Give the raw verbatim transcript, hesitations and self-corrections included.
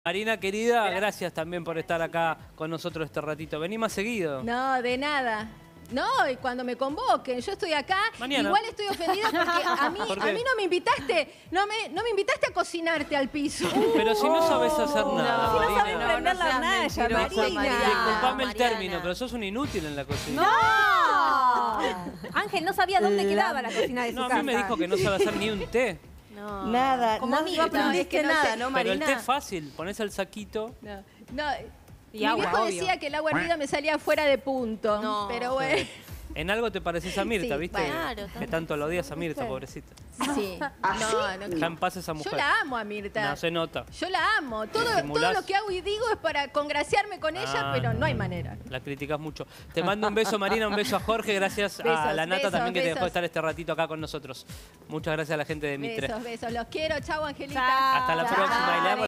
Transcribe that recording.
Marina, querida, gracias también por estar acá con nosotros este ratito. Vení más seguido. No, de nada. No, y cuando me convoquen, yo estoy acá, Mañana. igual estoy ofendida porque a mí, ¿Por a qué? mí no me invitaste, no me, no me invitaste a cocinarte al piso. Pero si no sabes hacer nada, Si no Marina. sabes prender la hornalla, Marina. Disculpame el Mariana. término, pero sos un inútil en la cocina. ¡No! Ángel no sabía dónde quedaba la cocina de su No, a casa. mí me dijo que no sabe hacer ni un té. No. Nada, Como no, amiga, no pero aprendiste es que no nada, sé. ¿no, Pero Marina? el té es fácil, pones el saquito. No, no. Y Mi agua, viejo obvio. decía que el agua hervida me salía fuera de punto, No. pero bueno. En algo te pareces a Mirta, Sí, ¿viste? claro, que tanto lo odias a Mirta, pobrecita. Sí. ¿Ah, No, no, Ya en paz esa mujer. Yo la amo a Mirta. No se nota. Yo la amo. Todo, todo Disimulás. lo que hago y digo es para congraciarme con ella, Ah, pero no hay manera. La criticas mucho. Te mando un beso, Marina, un beso a Jorge. Gracias a Besos, la Nata besos, también que te dejó besos. estar este ratito acá con nosotros. Muchas gracias a la gente de Mitre. Besos, besos. Los quiero. Chau, Angelita. Chao. Hasta la próxima. Y le damos